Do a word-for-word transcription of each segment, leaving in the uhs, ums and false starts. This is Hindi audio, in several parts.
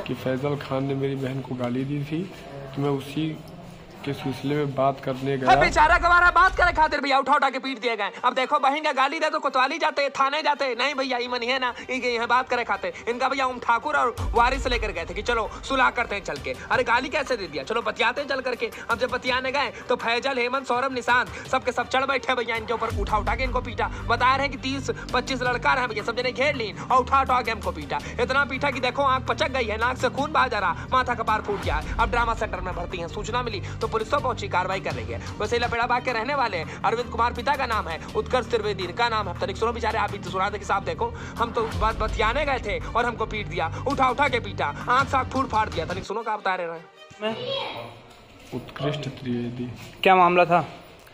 कि फैजल खान ने मेरी बहन को गाली दी थी, तो मैं उसी के सिलसिले में बात करने गया। बेचारा गवारा बात करे खातिर भैया उठा उठा के पीट दिए गए। अब देखो बहन का गाली दे तो कोतवाली जाते, थाने जाते, नहीं भैया ये मन है ना, यहाँ बात करे खाते। इनका भैया ओम ठाकुर और वारिस लेकर गए थे कि चलो सुलह करते हैं चल के। अरे गाली कैसे दे दिया, चलो बतियाते चल करके। अब जब बतियाने गए तो फैजल, हेमंत, सौरभ, निशांत सबके सब चढ़ बैठे भैया इनके ऊपर, उठा उठा के इनको पीटा। बता रहे हैं कि तीस पच्चीस लड़का रहे भैया, सब जने घेर ली और उठा उठा के हमको पीटा। इतना पीटा कि देखो आंख पचक गई है, नाक से खून बहा जा रहा, माथा का पार फूट गया। अब ड्रामा सेंटर में भर्ती है। सूचना मिली तो पुलिस तो पहुंची, कार्रवाई कर रही है। वैसे लपेड़ाबाग के रहने वाले हैं। अरविंद कुमार पिता का नाम है, उत्कर्ष त्रिवेदी का नाम है। तनिक सुनो बेचारे, आप भी तो सुना दे कि साहब देखो हम तो बात बतियाने गए थे और हमको पीट दिया, उठा उठा के पीटा, आंख साख फूट फाड़ दिया। तनिक सुनो क्या बता रहे हैं। उत्कृष्ट त्रिवेदी। क्या मामला था?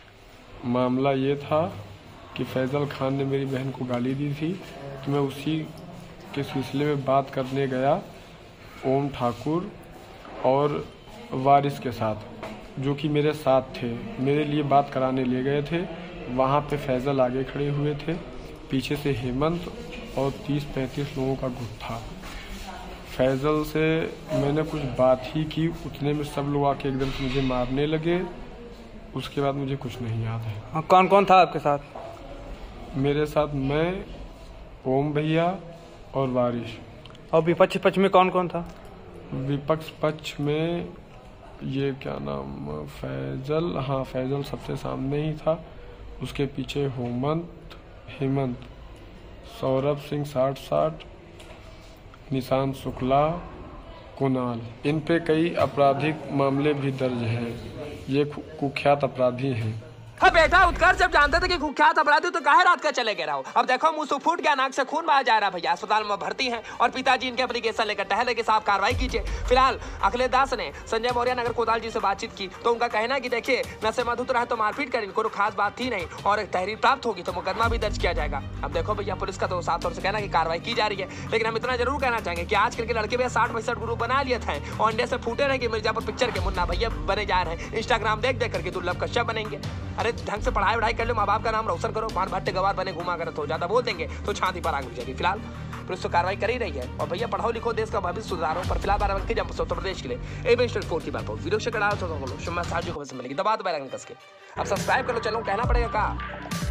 मामला ये था कि फैजल खान ने मेरी बहन को गाली दी थी, तो मैं उसी के सिलसिले में बात करने गया ओम ठाकुर और वारिस के साथ, जो कि मेरे साथ थे। मेरे लिए बात कराने ले गए थे। वहाँ पे फैजल आगे खड़े हुए थे, पीछे से हेमंत और तीस पैंतीस लोगों का गुट था। फैजल से मैंने कुछ बात ही की, उतने में सब लोग आके एकदम से मुझे मारने लगे। उसके बाद मुझे कुछ नहीं याद है। कौन कौन था आपके साथ? मेरे साथ मैं, ओम भैया और वारिस। और विपक्ष पक्ष में कौन कौन था? विपक्ष पक्ष में ये क्या नाम, फैजल, हाँ फैजल सबसे सामने ही था। उसके पीछे हेमंत हेमंत सौरभ सिंह साठ साठ, निशांत शुक्ला, कुणाल। इन पे कई आपराधिक मामले भी दर्ज हैं। ये कुख्यात अपराधी हैं। हाँ बेटा उत्कर्ष, जब जानते थे कि कुख्यात अपराधी तो काहे रात का चले गए रहो। अब देखो मुंह से फूट गया, नाक से खून बहा जा रहा भैया, अस्पताल में भर्ती हैं और पिताजी इनके एप्लीकेशन लेकर टहले के साथ कार्रवाई कीजिए। फिलहाल अखिलेश दास ने संजय मौर्य नगर कोतवाल जी से बातचीत की तो उनका कहना कि देखिए नशे में धुत रहे तो मारपीट करें, कोई खास बात थी नहीं, और तहरीर प्राप्त होगी तो मुकदमा भी दर्ज किया जाएगा। अब देखो भैया पुलिस का तो साफ तौर से कहना कि कार्रवाई की जा रही है, लेकिन हम इतना जरूर कहना चाहेंगे कि आजकल के लड़के भी साठ पैंसठ ग्रुप बना लिए थे और अंडे से फूटे रहे कि मिर्जापुर पिक्चर के मुन्ना भैया बने जा रहे हैं। इंस्टाग्राम देख देख करके दुर्लभ कश्यप बनेंगे। अरे ढंग से पढ़ाई वढ़ाई कर लो, माँ बाप का नाम रोशन करो, मार भट्टे गवार बने घुमा कर तो ज्यादा बोल देंगे तो छाती पर आग लग जाएगी। फिलहाल पुलिस तो कार्रवाई कर ही रही है और भैया पढ़ाओ लिखो, देश का भविष्य सुधारो। पर फिलहाल बाराबंकी जब उत्तर प्रदेश के लिए ए स्टोरी फोर की बात हो, वीडियो से कड़ा तो मिलेगी, दबा दो बेल आइकन कस के। अब सब्सक्राइब कर लो, चलो कहना पड़ेगा का।